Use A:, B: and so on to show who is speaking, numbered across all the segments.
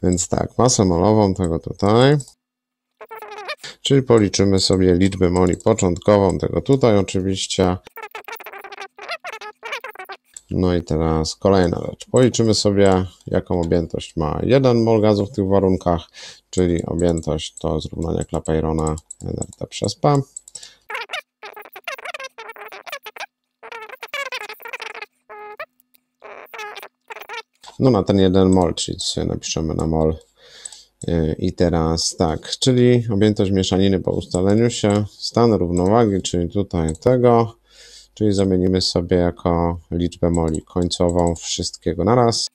A: Więc tak, masę molową tego tutaj. Czyli policzymy sobie liczbę moli początkową tego tutaj oczywiście. No i teraz kolejna rzecz. Policzymy sobie, jaką objętość ma 1 mol gazu w tych warunkach, czyli objętość to zrównanie Clapeyrona nRT przez P. No na ten 1 mol, czyli sobie napiszemy na mol. I teraz tak, czyli objętość mieszaniny po ustaleniu się, stan równowagi, czyli tutaj tego, czyli zamienimy sobie jako liczbę moli końcową wszystkiego naraz.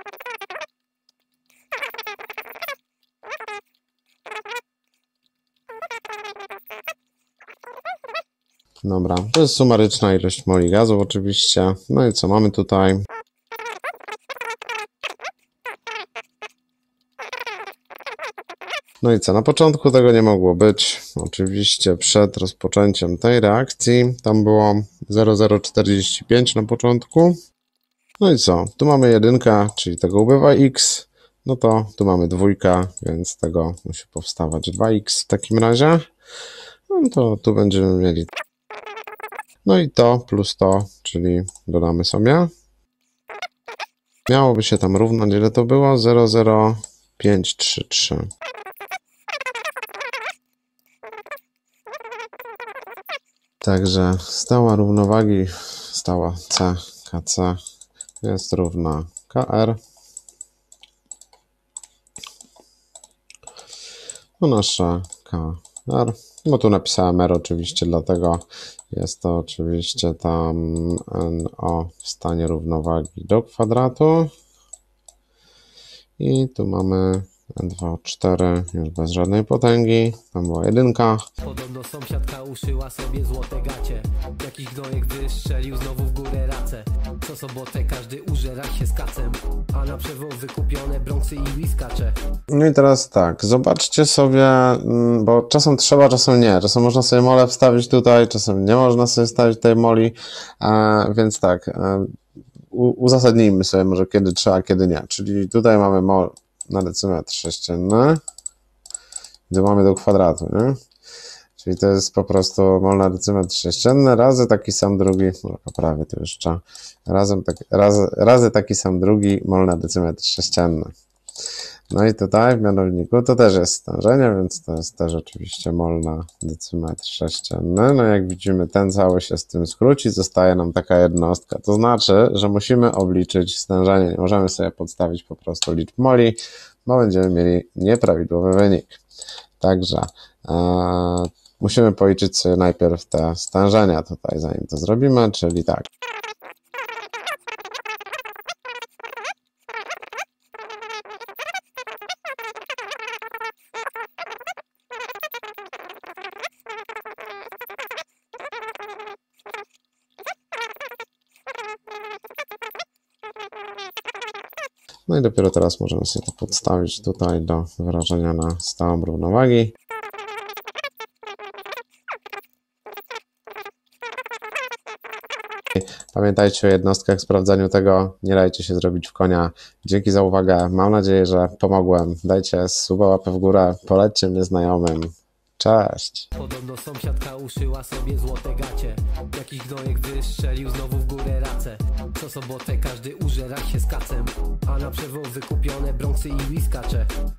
A: Dobra, to jest sumaryczna ilość moli gazu oczywiście. No i co mamy tutaj? No i co, na początku tego nie mogło być. Oczywiście przed rozpoczęciem tej reakcji tam było 0,045 na początku. No i co, tu mamy jedynkę, czyli tego ubywa x. No to tu mamy dwójkę, więc tego musi powstawać 2x w takim razie. No to tu będziemy mieli. No i to plus to, czyli dodamy sobie. Miałoby się tam równać, ile to było? 0,0533. Także stała równowagi, stała C, KC jest równa KR. No nasza KR, bo tu napisałem R oczywiście, dlatego jest to oczywiście tam NO w stanie równowagi do kwadratu. I tu mamy N2O4 już bez żadnej potęgi, tam była jedynka.
B: Podobno sąsiadka uszyła sobie złote gacie. Jakiś gnojek wystrzelił znowu w górę racę. Co sobotę każdy użera się z kacem, a na przewoz wykupione brązy i whiskacze.
A: No i teraz tak, zobaczcie sobie, bo czasem trzeba, czasem nie. Czasem można sobie molę wstawić tutaj, czasem nie można sobie wstawić tej moli, więc tak, uzasadnijmy sobie może kiedy trzeba, kiedy nie. Czyli tutaj mamy mol na decymetr sześcienny, gdzie mamy do kwadratu, nie? Czyli to jest po prostu mol na decymetr sześcienny razy taki sam drugi, prawie to jeszcze, razy taki sam drugi mol na decymetr sześcienny. No i tutaj w mianowniku to też jest stężenie, więc to jest też oczywiście mol na decymetr sześcienny. No jak widzimy, ten cały się z tym skróci, zostaje nam taka jednostka. To znaczy, że musimy obliczyć stężenie. Nie możemy sobie podstawić po prostu liczb moli, bo będziemy mieli nieprawidłowy wynik. Także musimy policzyć sobie najpierw te stężenia tutaj, zanim to zrobimy, czyli tak. No i dopiero teraz możemy sobie to podstawić tutaj do wyrażenia na stałą równowagi. Pamiętajcie o jednostkach, sprawdzaniu tego, nie dajcie się zrobić w konia. Dzięki za uwagę, mam nadzieję, że pomogłem. Dajcie suba, łapę w górę, polećcie mnie znajomym. Cześć!
B: Podobno sąsiadka uszyła sobie złote gacie. Jakiś gnojek wystrzelił znowu w górę racę. Co sobotę każdy użera się z kacem, a na przewoz wykupione brązy i whiskacze.